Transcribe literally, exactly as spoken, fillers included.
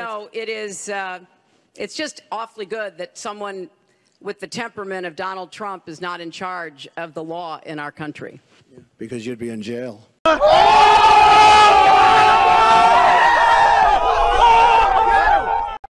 know, it is, uh, it's just awfully good that someone with the temperament of Donald Trump is not in charge of the law in our country. Because you'd be in jail.